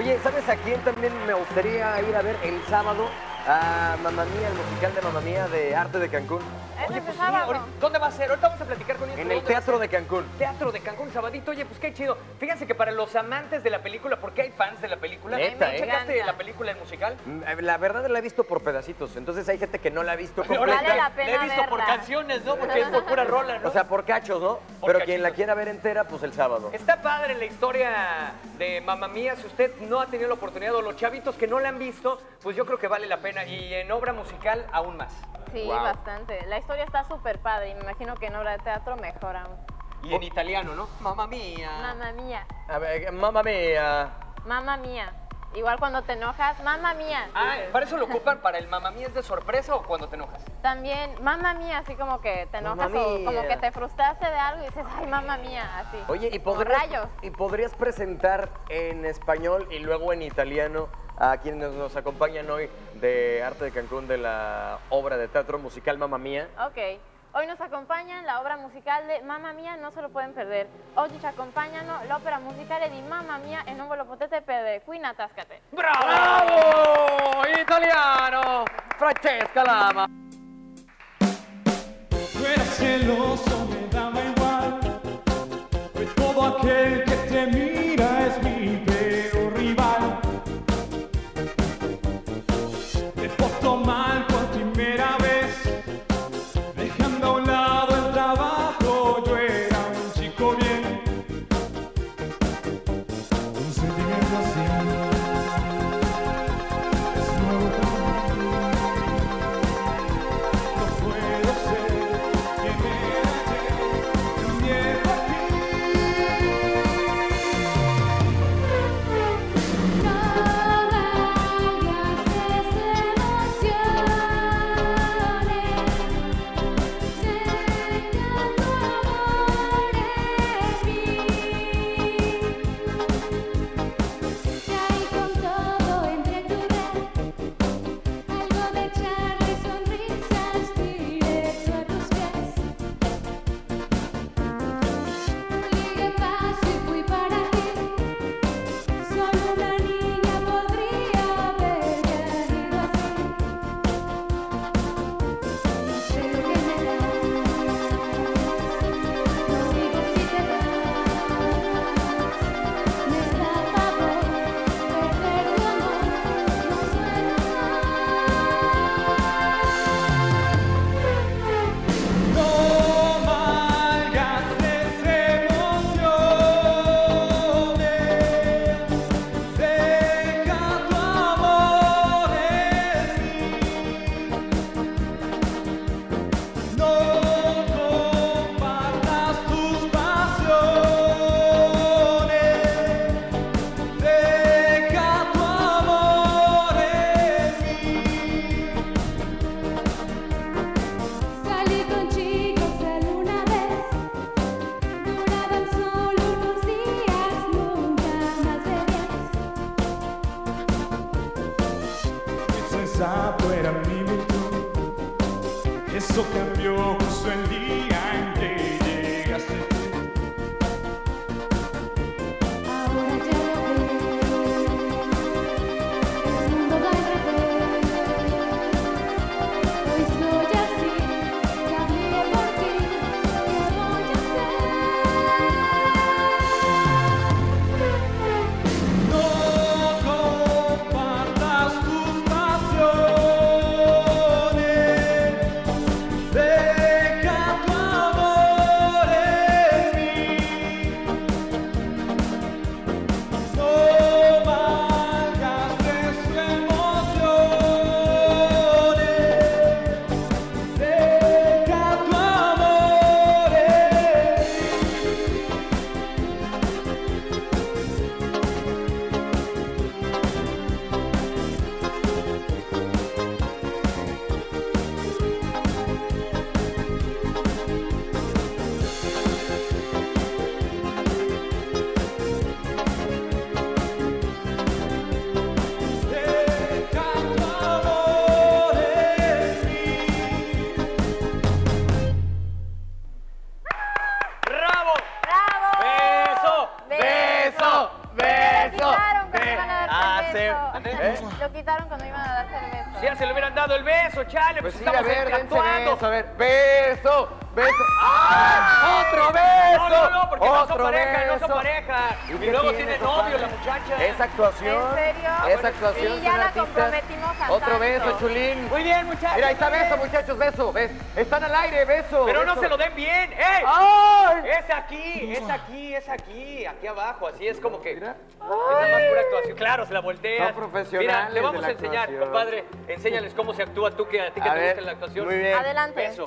Oye, ¿sabes a quién también me gustaría ir a ver el sábado? A Mamma Mía, el musical de Mamma Mía de Arte de Cancún. Oye, pues sí, sábado. ¿dónde va a ser? Ahorita vamos a platicar con ellos. En el Teatro de Cancún. Teatro de Cancún, sabadito. Oye, pues qué chido. Fíjense que para los amantes de la película, porque hay fans de la película. Neta, ¿Checaste la película, el musical? La verdad la he visto por pedacitos, entonces hay gente que no la ha visto completa. Vale la pena La he visto por verla. canciones, ¿no? Porque es por pura rola, ¿no? O sea, por cachos, ¿no? Por Pero quien la cachitos. quiera ver entera, pues el sábado. Está padre la historia de Mamma Mía. Si usted no ha tenido la oportunidad, o los chavitos que no la han visto, pues yo creo que vale la pena. Y en obra musical, aún más. Sí, Wow. bastante. La historia está súper padre y me imagino que en obra de teatro mejor aún. Y en italiano, ¿no? Mamma Mía. Mamma mía, A ver, Mamma Mía. mamma mía. Igual cuando te enojas, mamma mía. Ah, dices. ¿para eso lo ocupan? ¿Para el Mamma Mía es de sorpresa o cuando te enojas? También, mamma mía, así como que te enojas Mamma o como mía. que te frustraste de algo y dices, ay, mamma mía, así. Oye, ¿y Como podrías, rayos. podrías presentar en español y luego en italiano a quienes nos acompañan hoy de Arte de Cancún de la obra de teatro musical Mamma Mía? Ok. Hoy nos acompañan la obra musical de Mamma Mia, non se lo pueden perder. Oggi ci accompagnano l'opera musicale di Mamma Mia e non ve lo potete perdere. Qui in Atascate. ¡Bravo! ¡Italiano! Francesca Lama. Tú eras celoso, me daba igual, pues todo aquel que te mira es mi peor rival. Te portó mal por primera vez, dejando a un lado el trabajo, yo era un chico bien. Un sentimiento así es nuevo para mí. No puedo ser quien era ayer, miedo a ti. Salí con chicos alguna vez, duraban solo unos días, nunca más de 10. Mi sensato era mi virtud, eso cambió justo el día en que llegaste tú. Ahora ya lo ves, el mundo va al revés. Hoy soy así, cambié por ti, ¿qué voy a hacer? No compartas tus pasiones, deja hacer. Lo quitaron cuando iban a darse el beso. Si ya se le hubieran dado el beso, chale, Pues pues sí, a estamos ver, dense actuando. beso, a ver. ¡Beso! ¡Beso! ¡Ah! ¡Otro beso! No, porque no son ¡Otro pareja, no son beso! pareja. ¿Y Y qué luego tiene, tiene novio compadre? la muchacha. ¿Es actuación? ¿En serio? ¿Es actuación? Y ya son la artistas? comprometimos a Otro tanto. beso, Chulín. Muy bien, muchachos. Mira, ahí está muy bien. beso, muchachos, beso. ¿Ves? Están al aire, beso. Pero no beso. se lo den bien. ¡Ey! ¡Ay! Es aquí abajo. Así es como que. Es nada más pura actuación. Claro, se la volteas. Son profesionales Mira, le vamos de a la enseñar, actuación. compadre. Enséñales cómo se actúa tú, que a ti que A te ver, gusta la actuación. muy bien. Adelante. Beso.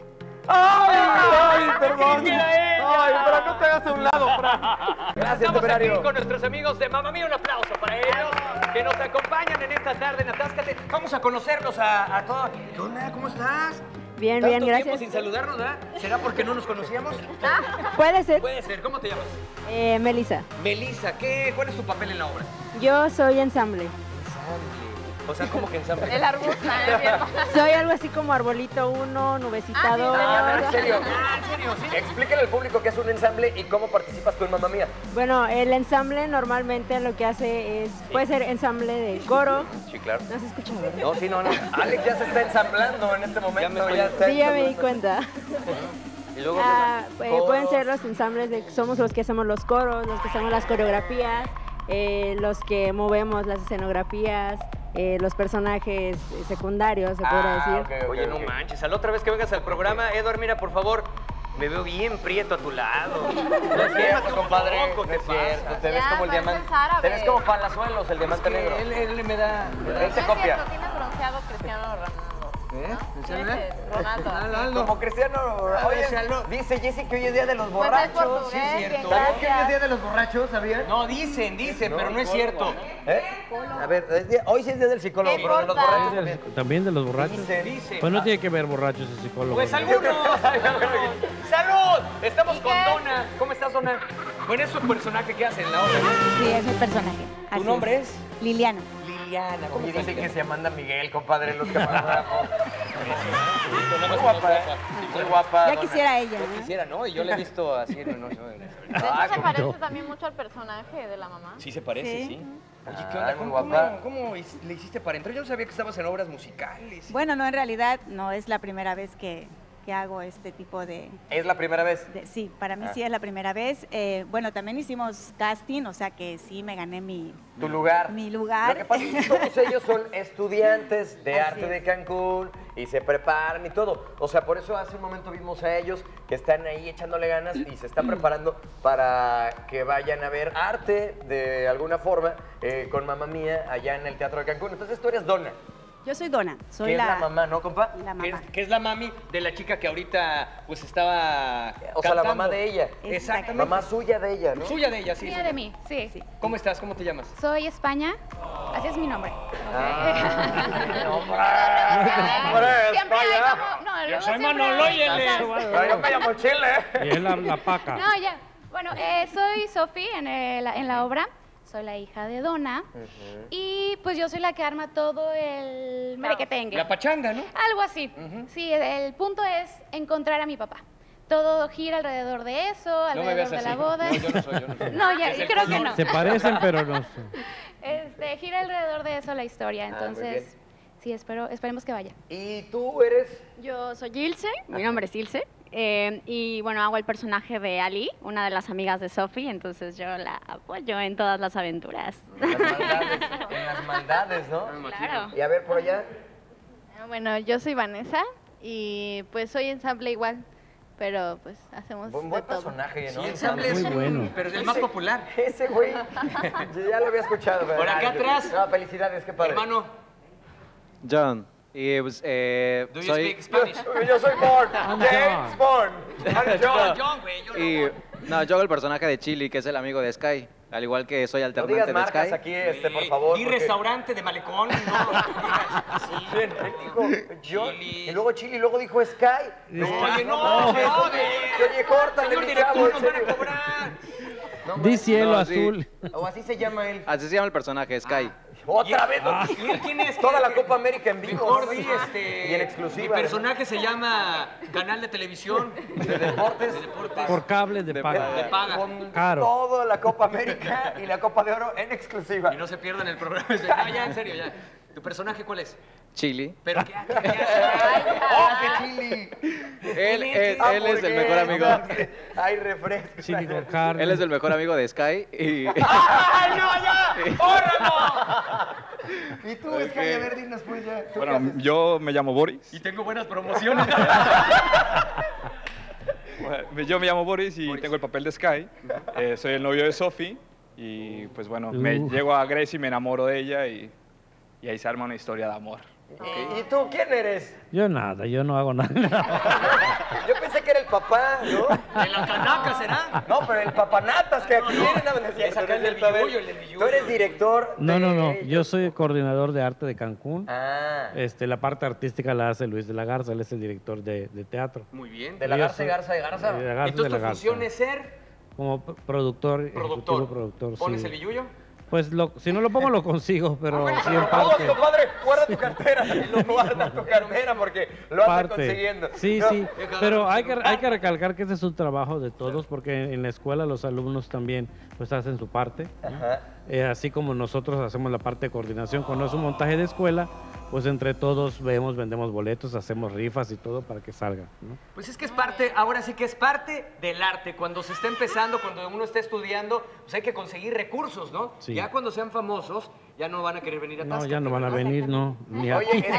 ¡Ay, perdón! ¿Qué era ella? ¡Ay, pero no te hagas a un lado, Fran! Gracias, Estamos temerario. aquí con nuestros amigos de Mamma Mía. Un aplauso para ellos que nos acompañan en esta tarde en Atáscate. Vamos a conocerlos a todos. ¿Qué onda? ¿Cómo estás? Bien, ¿Tanto bien, tiempo gracias. sin saludarnos, ¿verdad? ¿Será porque no nos conocíamos? Puede ser. Puede ser. ¿Cómo te llamas? Melissa. Melissa, ¿cuál es tu papel en la obra? Yo soy ensamble. Ensamble. O sea, ¿cómo que ensamble? El arbusto, mi hermana. Soy algo así como arbolito 1, nubecita 2. En serio. ¿En serio? ¿Sí? Explícale al público qué es un ensamble y cómo participas tú en Mamma Mía. Bueno, el ensamble normalmente lo que hace es, puede ser ensamble de coro. Sí, claro. ¿No se escucha, verdad? No, sí, no. Alex ya se está ensamblando en este momento. Sí, ya me di cuenta. Y luego, Pueden ser los ensambles de somos los que hacemos los coros, los que hacemos las coreografías, los que movemos las escenografías, los personajes secundarios, se podría decir. Oye, no manches. A la otra vez que vengas al programa, Eduard, mira, por favor, me veo bien prieto a tu lado. No es cierto, compadre. Poco, No ¿qué es cierto. pasa? Te ves Ya, como el pareces diamante. árabe. Te ves como Palazuelos, el diamante negro. Él me da... Él se No copia. es cierto, tienes bronceado Cristiano Ronaldo. Tienes Ronaldo. Como Cristiano. Oye, dice Jessy que hoy es día de los Pues es borrachos. portugués, sí, es bien, cierto. ¿Sabían que hoy es gracias. día de los borrachos? ¿Sabían? No, dicen, pero no es cierto. ¿Eh? A ver, hoy sí es día del psicólogo, ¿Qué pero de los importa? borrachos también. También de los borrachos. Dice. Pues no tiene que ver borrachos y psicólogos. Pues algunos. ¡Salud! Estamos ¿Y con qué? Donna. ¿Cómo estás, Donna? Bueno, es su personaje que hace en la obra. Sí, es mi personaje. ¿Tu Así nombre es? Liliana. Liliana. ¿Cómo Oye, estás? dicen que se Amanda Miguel, compadre, los camarógrafos. Muy Muy guapa, ¿eh? Muy guapa. Ya Donna. quisiera ella, Yo ¿no? quisiera, ¿no? Y yo le he visto así en De hecho, se parece también mucho al personaje de la mamá. Sí se parece, sí. Sí. Oye, ¿qué Ay, onda? muy ¿Cómo, guapa. cómo le hiciste para entrar? Yo no sabía que estabas en obras musicales. Bueno, no, en realidad no es la primera vez que hago este tipo de... ¿Es la primera vez? Sí, para mí sí es la primera vez. Bueno, también hicimos casting, o sea que sí me gané mi lugar. lugar. Lo que pasa es que todos ellos son estudiantes de Así arte es. de Cancún y se preparan y todo. O sea, por eso hace un momento vimos a ellos que están ahí echándole ganas y se están preparando para que vayan a ver arte de alguna forma con Mamma Mía allá en el Teatro de Cancún. Entonces tú eres Donna, Yo soy Donna, soy que es la mamá, ¿no, compa? la Que mamá. es la mami de la chica que ahorita pues estaba O sea, la cantando. mamá de ella. Exactamente. Mamá suya de ella, ¿no? Suya de ella, sí. Mía suya. de mí, sí. ¿Cómo estás? ¿Cómo te llamas? Soy España, así es mi nombre. Siempre hay como... No, luego soy siempre Manolo hay y él es- cosas- Pero yo me llamo Chile. Y es la paca. No, ya. Bueno, soy Sofi en la obra. Soy la hija de Donna. Y pues yo soy la que arma todo el merequetengue. La pachanga, ¿no? Algo así. Sí, el punto es encontrar a mi papá. Todo gira alrededor de eso, No me alrededor veas de así. la boda. No, yo no soy. No, ya, Es el creo que color. no. Se parecen, pero no son. Gira alrededor de eso la historia. muy Entonces, sí, esperemos que vaya. ¿Y tú eres? Yo soy Ilse, mi nombre es Ilse, y bueno, hago el personaje de Ali, una de las amigas de Sophie, entonces yo la apoyo en todas las aventuras. En las maldades, ¿no? Claro. Y a ver, por allá. Bueno, yo soy Vanessa y pues soy ensamble igual, pero pues hacemos Buen de todo. personaje, ¿no? Sí, ensamble es Muy bueno. pero es el más popular. Ese güey, yo ya lo había escuchado. pero- Por acá atrás. No, felicidades, qué padre. Hermano, John. Y pues, do you soy... speak Spanish? Yo soy Bond, I'm James Bond. I'm John. John, güey, yo Y no, yo hago el personaje de Chili, que es el amigo de Sky. Al igual que soy No alternante digas de marcas Sky. aquí, por favor. Y porque- restaurante de malecón, no. Bien, él dijo John, Chili. y luego Chili, y luego dijo Sky. Oye, no, Oye, córtale, señor mi director, chavo, en nos van a serio. cobrar. No, Di cielo No, sí. azul. O así se llama él. Así se llama el personaje, Sky. ¡Otra vez! ¿Y él quién es? Toda la Copa América en vivo. Mejor ¿no? di, Y en exclusiva. Mi personaje se llama Canal de Televisión. De deportes. Por cable de paga. De paga. Con Caro. toda la Copa América y la Copa de Oro en exclusiva. Y no se pierdan el programa. No, ya, en serio, ya. ¿Tu personaje cuál es? Chili. ¿Pero qué hace? ¡Oh, qué chili! Él es el mejor amigo. Hay refrescos. Chili con carne. Él es el mejor amigo de Sky y... ¡Ay, no, ya! ¡Óralo! ¿Y tú, Sky? A ver, dinos pues ya. ¿Tú qué Bueno, haces? yo me llamo Boris. Y tengo buenas promociones. Bueno, yo me llamo Boris y tengo el papel de Sky. Soy el novio de Sophie y pues bueno, me llego a Grecia y me enamoro de ella y ahí se arma una historia de amor. ¿Y tú quién eres? Yo nada, yo no hago nada. Yo pensé que era el papá, ¿no? ¿De la canaca será? No, pero el papanatas que aquí viene. Es acá el del billullo, el del billullo. Tú eres director No, no, no. de- Yo soy coordinador de arte de Cancún. Ah, La parte artística la hace Luis de la Garza, él es el director de teatro. Muy bien. de la Yo Garza, soy- Garza, de Garza. de la Garza, Entonces de tu la función Garza. es ser Como productor, ejecutivo productor. ¿Pones sí. el billullo? Pues si no lo pongo lo consigo, pero sí en Vamos, parte. compadre, guarda tu cartera. Guarda tu cartera porque lo andas Parte. consiguiendo. Sí, No, sí, pero hay que recalcar que ese es un trabajo de todos porque en la escuela los alumnos también pues hacen su parte, ¿no? Ajá. Así como nosotros hacemos la parte de coordinación. Cuando es un montaje de escuela, pues entre todos vendemos boletos, hacemos rifas y todo para que salga, ¿no? Pues es que es parte, ahora sí que es parte del arte. Cuando se está empezando, cuando uno está estudiando, pues hay que conseguir recursos, ¿no? Sí. Ya cuando sean famosos, ya no van a querer venir a No, Tasca. ya no van a venir, no, ni Oye, aquí.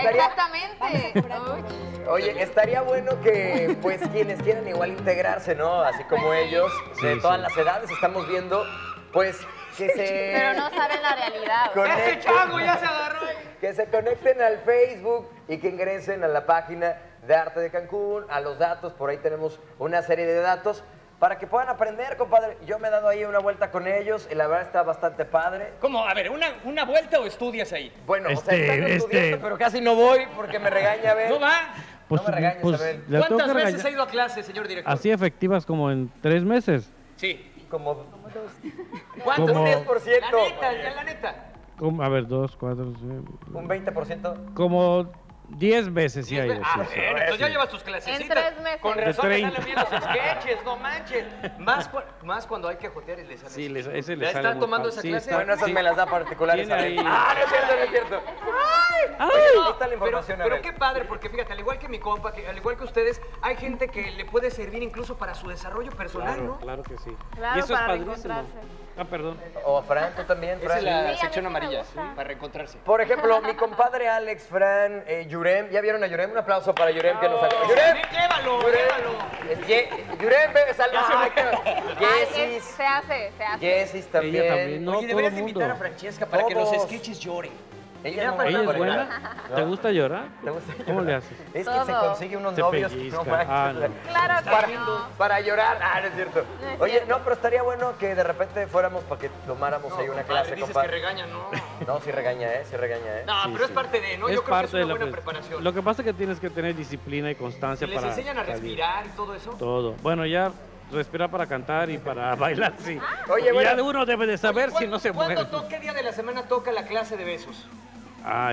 Oye, estaría bueno que pues quienes quieran igual integrarse, ¿no? Así como ellos, de Sí, todas sí. las edades, estamos viendo, pues que se... Pero no saben la realidad. ¡Ese chango ya se agarró! Que se conecten al Facebook y que ingresen a la página de Arte de Cancún, a los datos, por ahí tenemos una serie de datos para que puedan aprender, compadre. Yo me he dado ahí una vuelta con ellos y la verdad está bastante padre. ¿Cómo? A ver, ¿una vuelta o estudias ahí? Bueno, o sea, están estudiando, pero casi no voy porque me regaña, Abel. ¿No va? Pues, no me regañes, pues, Abel. le tengo ¿Cuántas que veces regañar. ha ido a clase, señor director? Así efectivas como en 3 meses. Sí. Como ¿Cuántos? Como- Un 10%. La neta, ya la neta. A ver, 2, 4, Un 20%. como 10 veces sí ha ido. Ah, sí, sí. bueno, entonces ya llevas tus clasecitas. En 3 meses. Con De razón le 30. salen bien los sketches, no manches. Más cuando hay que jotear y le sale. Sí, así. ese le ¿Ya sale está muy tomando padre. esa Sí, clase? está- Bueno, esas sí. me las da particulares. Tiene Abel. ahí- Ah, no es cierto, no es cierto. ¡Ay! Ahí está la información, pero Abel. qué padre, porque fíjate, al igual que mi compa, al igual que ustedes, hay gente que le puede servir incluso para su desarrollo personal, Claro, ¿no? claro que sí. Claro, y eso para es padrísimo. reencontrarse. Ah, perdón. O Fran, tú también, Esa Fran. es la Sí, a mí sección sí me amarilla, gusta. para reencontrarse. Por ejemplo, mi compadre Alex, Fran, Yurem. ¿Ya vieron a Yurem? Un aplauso para Yurem que nos sacó. ¡Yurem! Llévalo, llévalo. Yurem, ve, salva. Ay, Yesis. se hace. Yesis también. Ella también, no, Oye, todo deberías el de invitar a mundo. Francesca para que los Todos. sketches lloren. Ella, no ¿Ella es para buena? llorar. ¿Te gusta llorar? ¿Te gusta ¿Cómo llorar? le haces? Es que se Todo. consigue unos Se novios pellizca. no manches. Ah, no. Claro que para, no. para llorar. Ah, no es cierto. No es Oye, cierto. no, pero estaría bueno que de repente fuéramos para que tomáramos ahí una clase, dices compadre. que regañan, no. No, sí regaña, sí regaña, No, Sí, pero es sí. parte de, ¿no? Es Yo creo que es parte una de la buena pres- preparación. Lo que pasa es que tienes que tener disciplina y constancia ¿Y les para enseñan a salir. respirar y todo eso? Todo. Bueno, ya respirar para cantar y para bailar, sí. Oye, Y bueno. ya de uno debe de saber si no se mueve. ¿Qué día de la semana toca la clase de besos? Ah,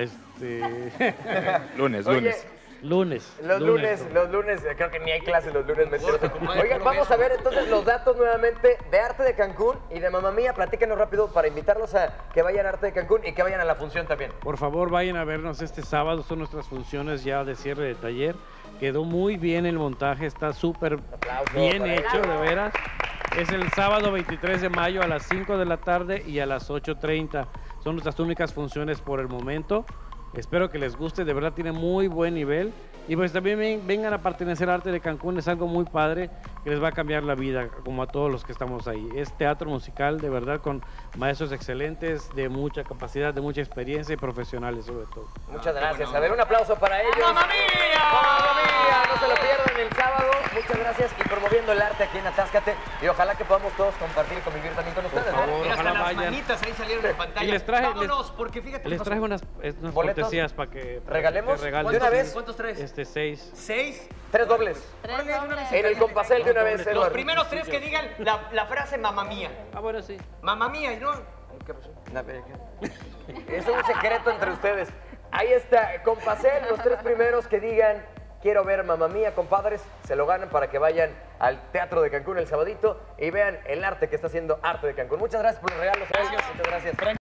Lunes, Oye, lunes. lunes. Los lunes, creo que ni hay clases los lunes, mentiroso. Oigan, vamos a ver entonces los datos nuevamente de Arte de Cancún y de Mamma Mía. Platíquenos rápido para invitarlos a que vayan a Arte de Cancún y que vayan a la función también. Por favor, vayan a vernos este sábado. Son nuestras funciones ya de cierre de taller. Quedó muy bien el montaje, está súper bien para hecho, de veras. Es el sábado 23 de mayo a las 5 de la tarde y a las 8:30. Son nuestras únicas funciones por el momento. Espero que les guste, de verdad tiene muy buen nivel. Y pues también vengan a pertenecer a Arte de Cancún, es algo muy padre que les va a cambiar la vida, como a todos los que estamos ahí. Es teatro musical, de verdad, con maestros excelentes, de mucha capacidad, de mucha experiencia y profesionales sobre todo. Muchas gracias. A ver, un aplauso para ellos. ¡Mamma Mía! ¡Mamma Mía! No se lo pierdan el sábado. Muchas gracias y promoviendo el arte aquí en Atáscate. Y ojalá que podamos todos compartir y convivir también con ustedes. Por favor, Mira, hasta ojalá las vayan. manitas ahí salieron en pantalla. Y les traje- Vámonos, porque fíjate. Les pasó. traje unas ¿Boletos? cortesías para que ¿Regalemos? regalen. ¿De una vez? ¿Cuántos traes? 6. ¿6? 3 dobles. Tres dobles. En el compasel de una vez, Los Eduardo. primeros 3 que digan la frase mamá mía. Ah, bueno, sí. Mamá mía, y no. ¿Qué pasó? Es un secreto entre ustedes. Ahí está, Compacel, los 3 primeros que digan quiero ver Mamma Mía, compadres, se lo ganan para que vayan al Teatro de Cancún el sabadito y vean el arte que está haciendo Arte de Cancún. Muchas gracias por los regalos. Muchas gracias.